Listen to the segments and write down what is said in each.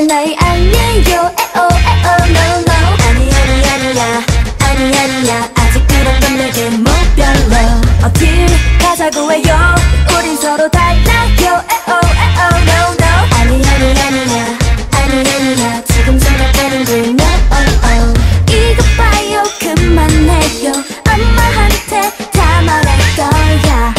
나의 아니에요 에오 에오 no no 아니 아니 아니야 아니 아니야 아직 그런 건 내게 못 별로 어딜 가자고 해요 우린 서로 달라요 에오 에오 no no 아니 아니 아니야 아니 아니야 지금 생각하는 걸 no 이것 봐요 그만해요 엄마한테 다 말할 거야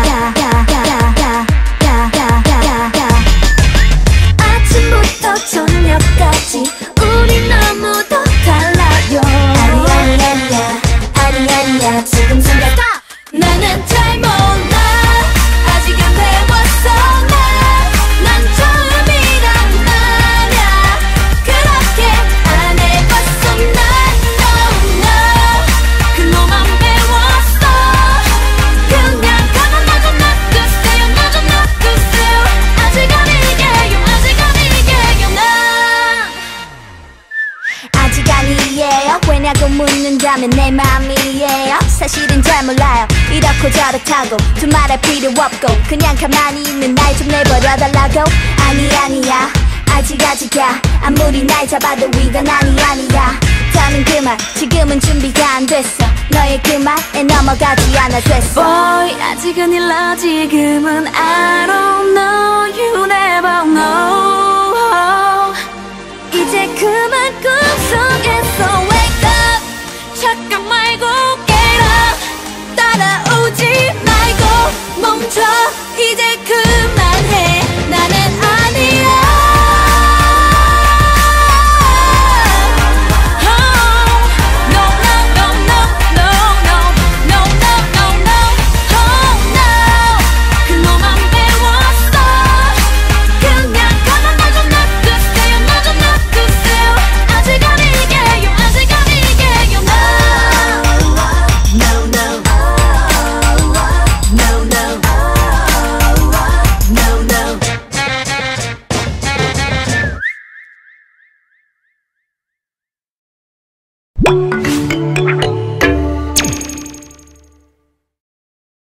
아침부터 저녁까지 우리 너무도 달라요 아니 아니 아니야 아니 아니야 지금 생각 나는 잘 몰라 아직은 배웠어 난 처음이란 말야 그렇게 안 해봤어 난 no no 그놈만 배웠어 그냥 가만 좀 놔두세요 나 좀 놔두세요 아직 아니에요 아직 아니에요 난 아직 아니에요 왜냐고 묻는다면 내 맘이에요 사실은 잘 몰라요 이렇고 저렇다고 두말할 필요 없고 그냥 가만히 있는 날 좀 내버려달라고 아니 아니야 아직이야 아무리 날 잡아도 이건 아니야 더는 그만 지금은 준비가 안 됐어 너의 그 말에 넘어가지 않아 됐어 Boy 아직은 일러 지금은 I don't know you never know 이제 그만 꿈속에서